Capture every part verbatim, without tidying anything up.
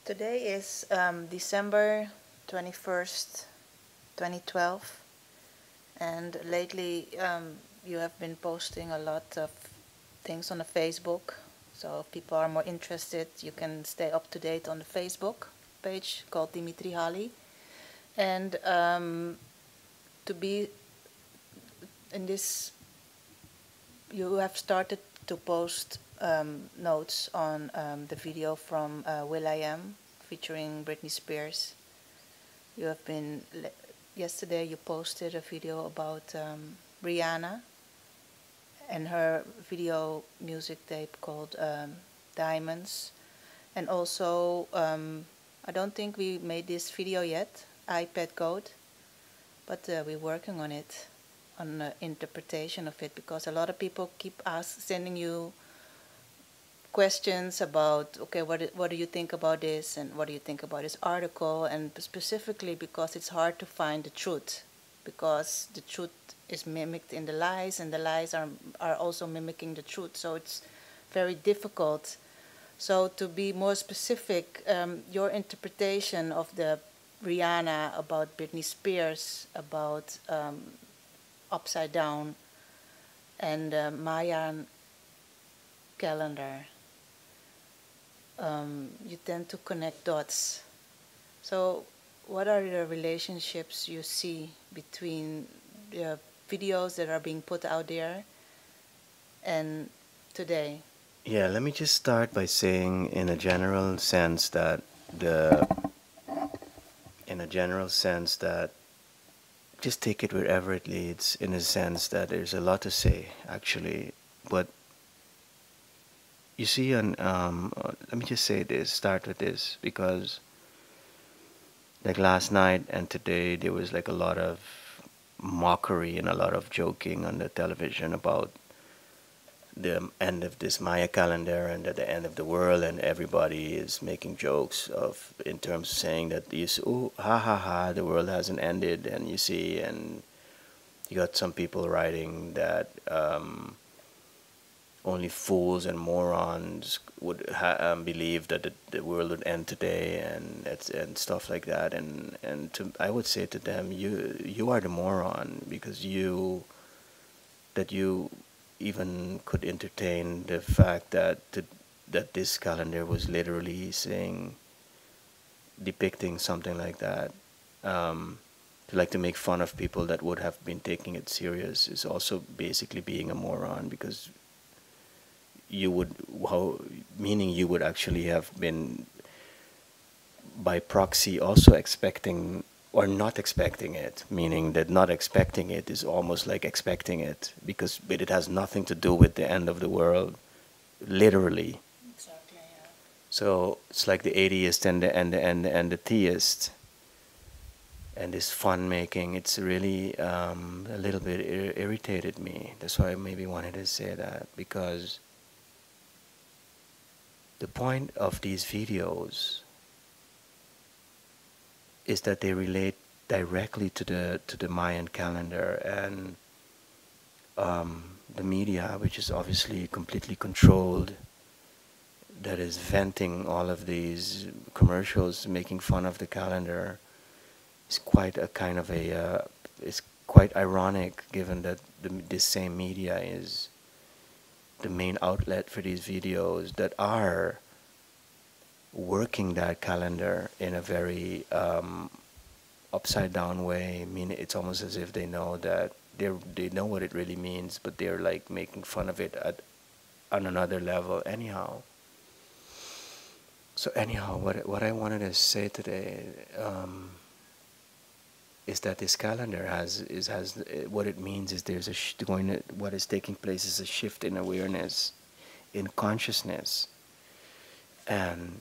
Today is um, December twenty-first, twenty twelve, and lately um, you have been posting a lot of things on the Facebook. So if people are more interested, you can stay up to date on the Facebook page called Dimitri Hali. And um, to be in this, you have started to post um, notes on um, the video from uh, will.i.am featuring Britney Spears. You have been, yesterday you posted a video about um, Rihanna and her video music tape called um, Diamonds. And also, um, I don't think we made this video yet, iPad Code, but uh, we're working on it, on the interpretation of it, because a lot of people keep ask, sending you questions about, okay, what, what do you think about this, and what do you think about this article, and specifically because it's hard to find the truth, because the truth is mimicked in the lies, and the lies are, are also mimicking the truth, so it's very difficult. So to be more specific, um, your interpretation of the Rihanna, about Britney Spears, about um, Upside Down, and uh, Mayan calendar, um, you tend to connect dots. So what are the relationships you see between the videos that are being put out there and today? Yeah, let me just start by saying in a general sense that the in a general sense that just take it wherever it leads, in a sense that there's a lot to say actually. But you see, on um, uh, let me just say this, start with this, because like last night and today there was like a lot of mockery and a lot of joking on the television about the end of this Maya calendar and at the end of the world, and everybody is making jokes of, in terms of saying that you see, oh, ha ha ha, the world hasn't ended, and you see, and you got some people writing that um, only fools and morons would ha- um, believe that the, the world would end today, and it's, and stuff like that, and and to, I would say to them, you you are the moron, because you that you even could entertain the fact that the, that this calendar was literally saying, depicting something like that. Um, to like to make fun of people that would have been taking it serious is also basically being a moron, because you would, how, meaning you would actually have been by proxy also expecting or not expecting it, meaning that not expecting it is almost like expecting it, because but it has nothing to do with the end of the world, literally. Exactly, yeah. So it's like the atheist and the and the and the, and the theist, and this fun making. It's really um, a little bit ir- irritated me. That's why I maybe wanted to say that, because the point of these videos is that they relate directly to the to the Mayan calendar, and um, the media, which is obviously completely controlled, that is venting all of these commercials making fun of the calendar, is quite a kind of a uh, is quite ironic, given that the, this same media is the main outlet for these videos that are working that calendar in a very um, upside down way. I mean, it's almost as if they know that they they know what it really means, but they're like making fun of it at on another level. Anyhow, so anyhow, what what I wanted to say today um, is that this calendar has is has uh, what it means is there's a sh- going to, what is taking place is a shift in awareness, in consciousness, and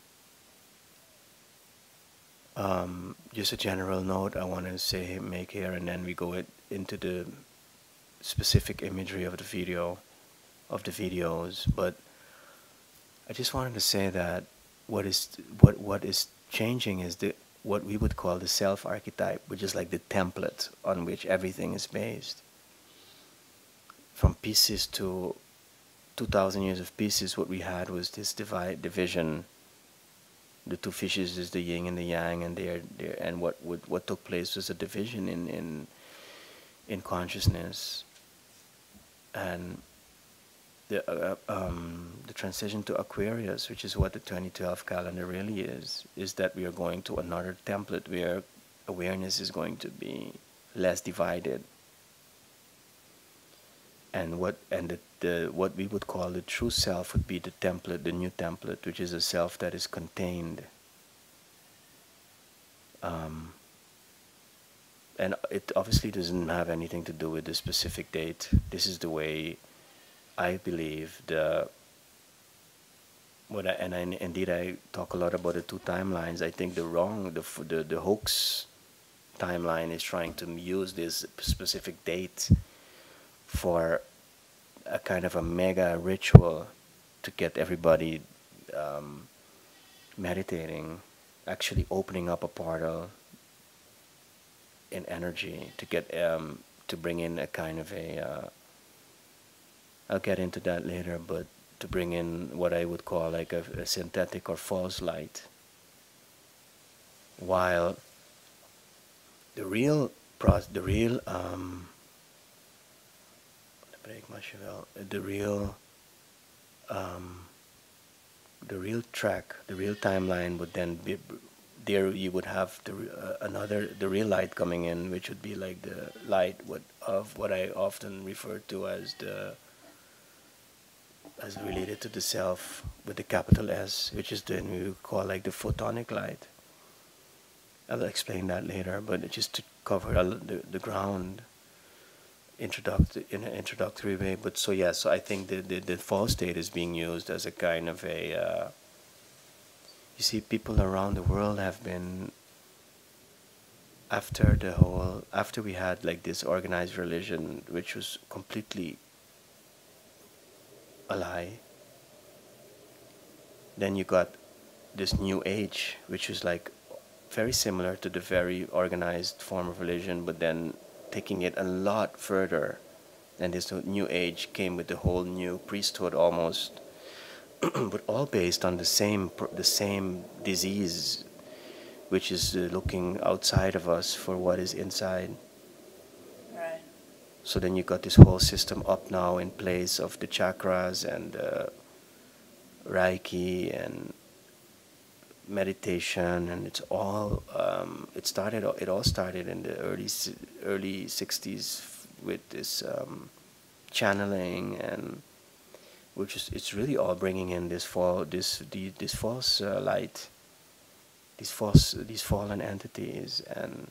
um, just a general note I want to say make here, and then we go it, into the specific imagery of the video, of the videos. But I just wanted to say that what is what what is changing is the what we would call the self archetype, which is like the template on which everything is based. From pieces to two thousand years of pieces, what we had was this divide division the two fishes is the yin and the yang, and they're, they're and what would what took place was a division in in in consciousness, and the uh, um, the transition to Aquarius, which is what the twenty twelve calendar really is, is that we are going to another template where awareness is going to be less divided, and what and the, the what we would call the true self would be the template, the new template, which is a self that is contained. Um, and it obviously doesn't have anything to do with the specific date. This is the way I believe the what I, and I, indeed I talk a lot about the two timelines. I think the wrong, the the the hoax timeline is trying to use this specific date for a kind of a mega ritual to get everybody um, meditating, actually opening up a portal in energy to get um, to bring in a kind of a uh, I'll get into that later, but to bring in what I would call like a, a synthetic or false light, while the real pros, the real um, the real um, the real track, the real timeline would then be there. You would have the uh, another the real light coming in, which would be like the light what of what I often refer to as the as related to the self with the capital S, which is then we would call like the photonic light. I'll explain that later, but just to cover the, the ground introduct in an introductory way. But so yeah, so I think the, the, the false state is being used as a kind of a uh, you see, people around the world have been after the whole after we had like this organized religion, which was completely a lie. Then you got this new age, which was like very similar to the very organized form of religion, but then taking it a lot further. And this new age came with the whole new priesthood almost, but all based on the same the same disease, which is uh, looking outside of us for what is inside. Right. So then you got this whole system up now in place of the chakras and uh, Reiki and meditation, and it's all um, it started it all started in the early early sixties with this um, channeling, and which is it's really all bringing in this fall this the, this false uh, light, these false these fallen entities. And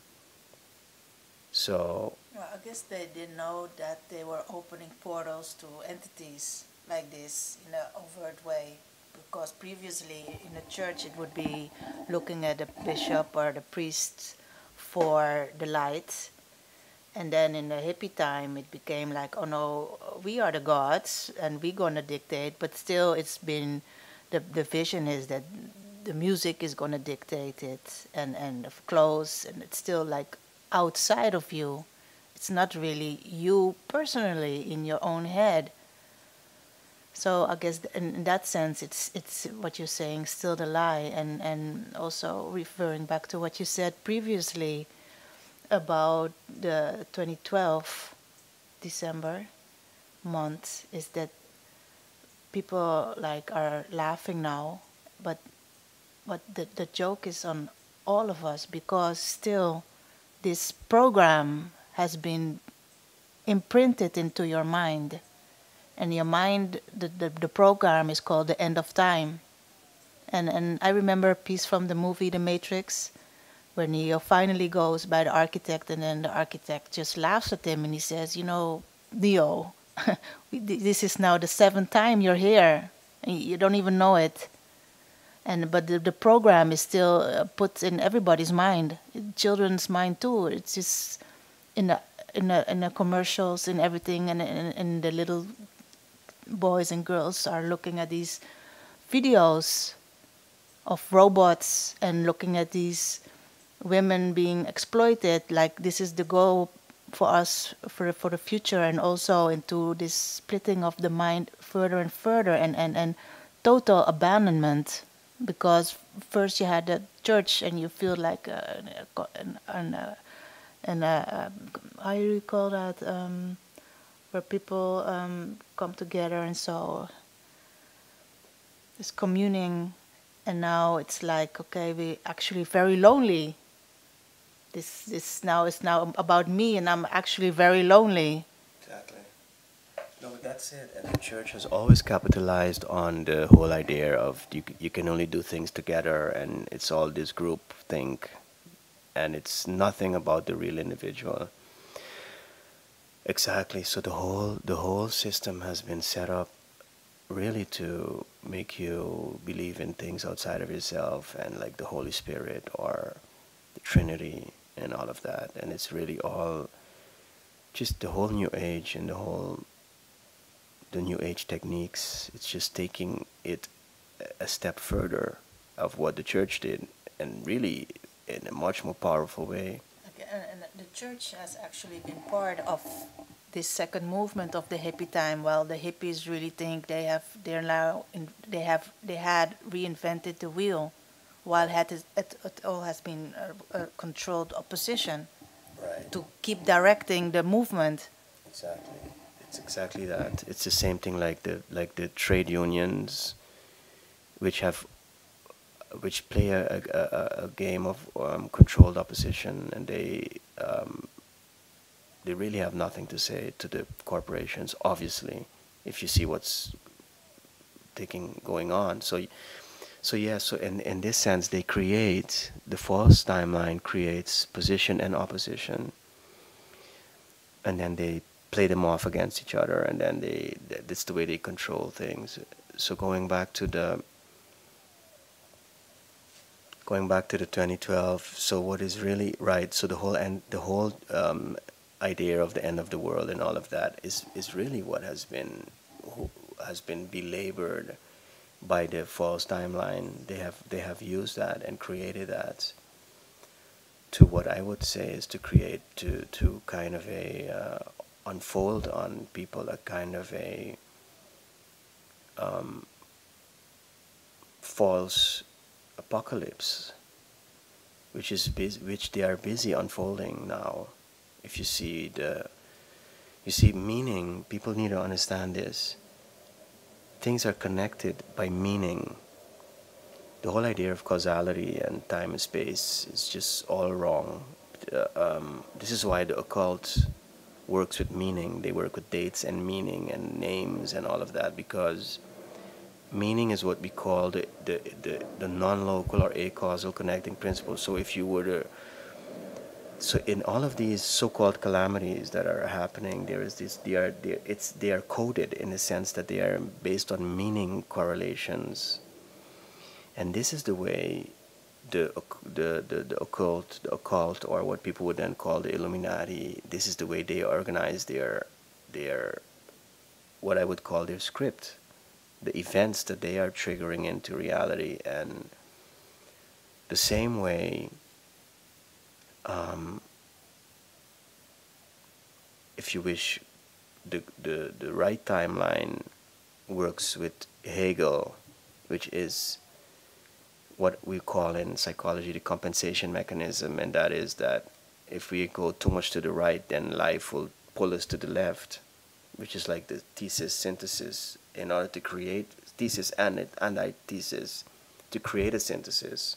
so Well, I guess they didn't know that they were opening portals to entities like this in an overt way, because previously in the church it would be looking at the bishop or the priest for the light, and then in the hippie time it became like, oh no, we are the gods and we're gonna dictate, but still it's been the the vision is that the music is gonna dictate it, and and the clothes, and it's still like outside of you. It's not really you personally in your own head. So I guess in, in that sense, it's it's what you're saying, still the lie, and and also referring back to what you said previously about the twenty twelve December month, is that people like are laughing now, but but the the joke is on all of us, because still this program has been imprinted into your mind. And your mind, the, the, the program is called The End of Time. And and I remember a piece from the movie The Matrix, where Neo finally goes by the architect, and then the architect just laughs at him and he says, you know, Neo, this is now the seventh time you're here, and you don't even know it. And but the, the program is still uh, put in everybody's mind, children's mind too. It's just in the in the in the commercials and everything, and and, and the little boys and girls are looking at these videos of robots and looking at these women being exploited. Like this is the goal for us for for the future, and also into this splitting of the mind further and further, and and and total abandonment. because first you had the church and you feel like uh, an, an, uh, an, uh, um, how do you call that, um, where people um, come together, and so it's communing, and now it's like, okay, we actually very lonely. This this now is now about me, and I'm actually very lonely. Exactly. No, but that's it. And the church has always capitalized on the whole idea of you, c- you can only do things together, and it's all this group think, and it's nothing about the real individual. Exactly. So the whole the whole system has been set up really to make you believe in things outside of yourself, and like the Holy Spirit or the Trinity and all of that. And it's really all just the whole New Age and the whole the New Age techniques. It's just taking it a step further of what the church did, and really in a much more powerful way. Okay, and, and the church has actually been part of this second movement of the hippie time. Well, the hippies really think they have they're now in, they have they had reinvented the wheel, while it, it, it all has been a, a controlled opposition Right. to keep directing the movement. Exactly. It's exactly that. It's the same thing like the like the trade unions, which have which play a, a, a a game of um, controlled opposition, and they um, they really have nothing to say to the corporations. Obviously, if you see what's taking going on, so y- so yeah. So in in this sense, they create the false timeline creates position and opposition, and then they play them off against each other, and then they th- that's the way they control things. So going back to the going back to the twenty twelve, so what is really right, so the whole end the whole um, idea of the end of the world and all of that is is really what has been who has been belabored by the false timeline. They have they have used that and created that to what I would say is to create to to kind of a uh, unfold on people a kind of a um, false apocalypse, which is bus- which they are busy unfolding now. If you see the you see meaning, people need to understand this. Things are connected by meaning. The whole idea of causality and time and space is just all wrong. Uh, um, this is why the occult works with meaning. They work with dates and meaning and names and all of that, because meaning is what we call the, the, the, the non-local or acausal connecting principle. So if you were to, so in all of these so-called calamities that are happening, there is this, they are, they, it's, they are coded in the sense that they are based on meaning correlations. And this is the way the, the, the, the occult, the occult, or what people would then call the Illuminati, this is the way they organize their, their, what I would call their script, the events that they are triggering into reality. And the same way, um, if you wish, the, the, the right timeline works with Hegel, which is what we call in psychology the compensation mechanism, and that is that if we go too much to the right, then life will pull us to the left, which is like the thesis synthesis. In order to create thesis and antithesis, to create a synthesis,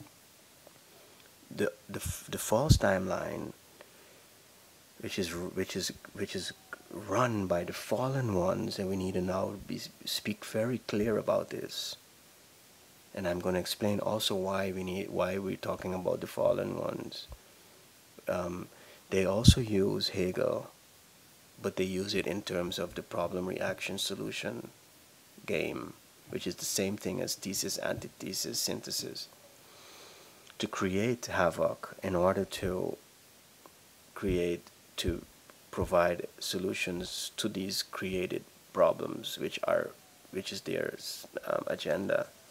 the the the false timeline, which is which is which is run by the fallen ones, and we need to now be, speak very clear about this. And I'm going to explain also why we need why we're talking about the fallen ones. Um, they also use Hegel, but they use it in terms of the problem reaction solution game, which is the same thing as thesis antithesis synthesis, to create havoc in order to create to provide solutions to these created problems, which are which is their um, agenda.